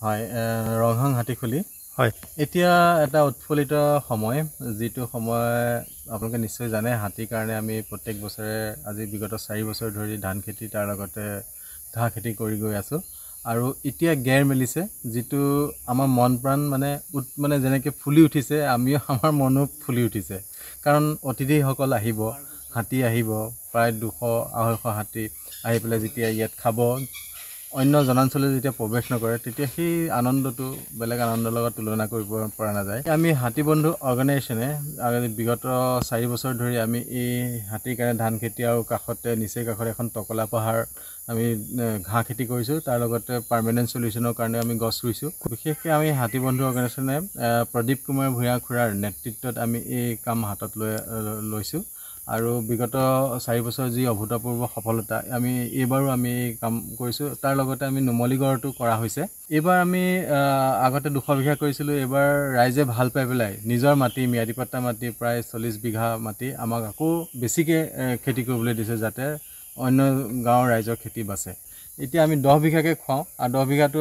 হয় ৰংহাং হাতীখুলি হয় এতিয়া এটা উৎফুল্লিত সময় যেটো সময় আপোনালোকে নিশ্চয় জানে হাতীৰ কাৰণে আমি প্ৰত্যেক বছৰে আজি বিগত 4 বছৰ ধৰি ধান খেতি তাৰ লগতে ঘাঁহ খেতি কৰি গৈ আছো আৰু এতিয়া গেৰ মেলিছে যেটো আমাৰ মন প্ৰাণ মানে যেনেকৈ ফুলি উঠিছে আমিও আমাৰ মনো ফুলি উঠিছে কাৰণ অতিথি সকল আহিব হাতী আহিব প্ৰায় 200-250 হাতী আহি পেলাই যেতিয়া ইয়াত খাব অন্য জনাঞ্চলে যেতিয়া প্ৰৱেশ নকৰে তেতিয়া সেই আনন্দটো বেলেগ আনন্দৰ লগত তুলনা কৰিব পৰা নাযায় আমি হাতী বন্ধু অৰ্গানাইজেচনে বিগত 4 বছৰ ধৰি আমি এই হাতীৰ কাৰণে ধান খেতি আৰু কাষতে নিচেই কাষত এখন টকলা পাহাৰ আমি ঘাঁহ খেতি কৰিছো তাৰ লগতে পাৰ্মানেন্ট সলিউশনৰ কাৰণে আমি গছ ৰুইছো বিশেষকৈ আমি হাতী বন্ধু অৰ্গানাইজেচনে প্ৰদীপ কুমাৰ ভূঞা খুৰাৰ নেতৃত্বত আমি এই কাম হাতত লৈছো আৰু বিগত 4 বছৰ যি অভূতপূৰ্ব সফলতা আমি এবাৰো আমি কাম কৰিছো তাৰ লগতে আমি নুমলীগড়টো কৰা হৈছে এবাৰ আমি আগতে 200 বিঘা কৰিছিলো এবাৰ ৰাইজে ভাল পাই পেলাই নিজৰ মাটি মিয়াদিপাট্টা মাটি প্ৰায় 40 বিঘা মাটি আমাক আকৌ বেছিকৈ খেতি কৰিবলৈ দিছে যাতে অন্য গাঁৱৰ ৰাইজৰ খেতি বাছে এতিয়া আমি 10 বিঘাকৈ খুৱাও আৰু 10 বিঘাটো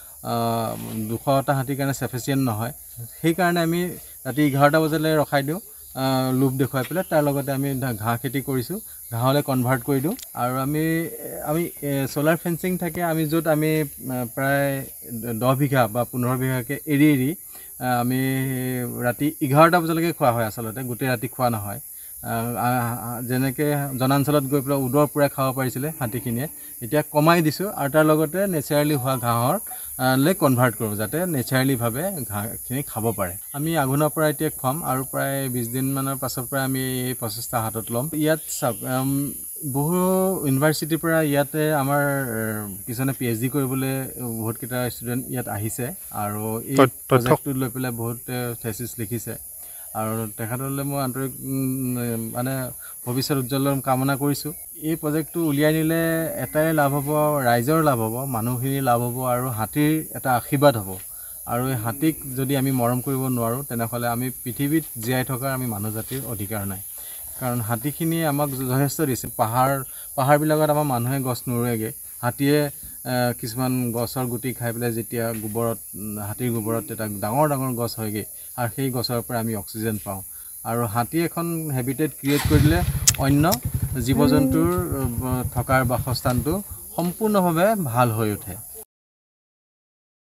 200টা হাতীৰ কাৰণে সাফিচিয়েন্ট নহয় সেই কাৰণে আমি ৰাতি 11টা বজালৈ ৰখাই দিওঁ লুপ দেখুৱাই পেলাই তাৰ লগতে আমি ঘাঁহ খেতি কৰিছো ঘাঁহলে কনভাৰ্ট কৰি দিওঁ আৰু আমি সোলাৰ ফেন্সিং থাকে আমি য'ত আমি প্ৰায় 10 বিঘা বা 15 বিঘাকৈ এৰি আমি ৰাতি 11টা বজালৈকে খোৱা হয় আসলতে গোটেই ৰাতি খোৱা নহয় যেনেকৈ জনাঞ্চলত গৈ পেলাই উদৰ পুৰা খাব পাৰিছিলে হাতীখিনিয়ে এতিয়া কমাই দিছো আৰু তাৰ লগতে নেচাৰেলি হোৱা ঘাঁহৰ লে কনভাৰ্ট কৰোঁ যাতে নেচাৰেলি ভাৱে ঘাঁহখিনি খাব পাৰে আমি আগুনৰ পৰা এতিয়া খুৱাম আৰু প্ৰায় 20 দিন মানৰ পাছৰ পৰা আমি এই প্ৰচেষ্টা হাতত ল'ম ইয়াত বহু ইউনিভাৰ্চিটিৰ পৰা ইয়াতে আমাৰ কিছুমানে PhD কৰিবলৈ বহুত কেইটা ষ্টুডেন্ট ইয়াত আহিছে আৰু এই প্ৰজেক্টটো লৈ পেলাই বহুত থেচিছ লিখিছে আৰু তেখেতলৈ মই আন্তৰিক ভৱিষ্যত উজ্জ্বল কামনা কৰিছো এই প্ৰজেক্টটো উলিয়াই নিলে এটাই লাভ হ'ব ৰাইজৰ লাভ হ'ব মানুহখিনিৰ লাভ হ'ব আৰু হাতীৰ এটা আশীৰ্বাদ হ'ব আৰু এই হাতীক যদি আমি মৰম কৰিব নোৱাৰো তেনেহলে আমি পৃথিৱীত জীয়াই থকাৰ আমি মানুহ জাতিৰ অধিকাৰ নাই কাৰণ হাতীখিনিয়ে আমাক যথেষ্ট দিছে পাহাৰবিলাকত আমাৰ মানুহে গছ নুৰুৱেগে হাতীয়ে কিছুমান গছৰ গুটি খাই পেলাই যেতিয়া গোবৰত হাতীৰ গোবৰত এটা ডাঙৰ গছ হয়গে আৰু সেই গছৰ পৰা আমি অক্সিজেন পাওঁ আৰু হাতী এখন হেবিটেট ক্ৰিয়েট কৰিলে অন্য জীৱ-জন্তুৰ থকাৰ বাসস্থানটো সম্পূৰ্ণভাৱে ভাল হৈ উঠে